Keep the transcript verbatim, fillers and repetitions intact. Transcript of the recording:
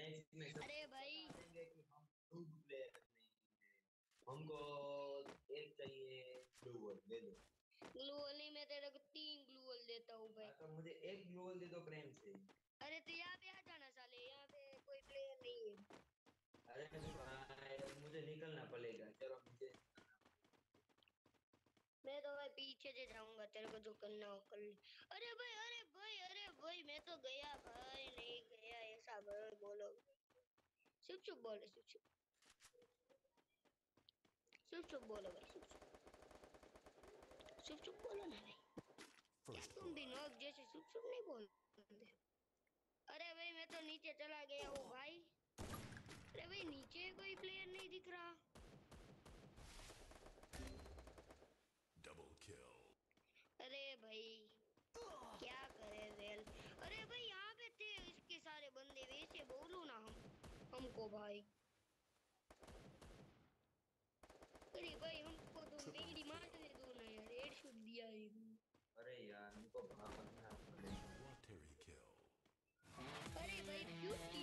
Match में सब अरे भाई बता देंगे कि हम नूब प्लेयर नहीं है, हमको एक चाहिए ग्लू वॉल दे दो। ग्लू वॉल नहीं, मैं तेरे को तीन ग्लू वॉल देता हूँ भाई। हाँ तो मुझे एक ग्लू वॉल दे दो प्रेम से। अरे तो यहाँ पे आ जाना साले, यहाँ पे कोई प्लेयर नहीं है। अरे भाई मुझे निकलना पड़ेगा, चलो मुझे निकलना मैं तो भाई पीछे से जाऊंगा, तेरे को जो करना हो कर ले। अरे भाई अरे भाई अरे भाई मैं तो गया भाई, नहीं गया ऐसा भाई बोलो। चुप चुप बोलो, चुप चुप चुप चुप बोलो भाई, चुप चुप चुप चुप बोलो ना भाई। क्या First तुम भी blood. नोक जैसे चुप चुप नहीं बोलते? अरे भाई मैं तो नीचे चला गया हूँ भाई। अरे भाई नीचे कोई प्लेयर नहीं दिख रहा। Double kill. अरे भाई क्या करे रेल। अरे भाई यहाँ पे थे इसके सारे बंदे, वैसे बोलू ना हम हमको भाई। अरे भाई हमको तो Triple मेरी मारने kill. दो ना यार, हेड शॉट दिया है। पड़ेगा। अरे यार इनको भागना पड़ेगा। Quateri kill. अरे भाई क्यों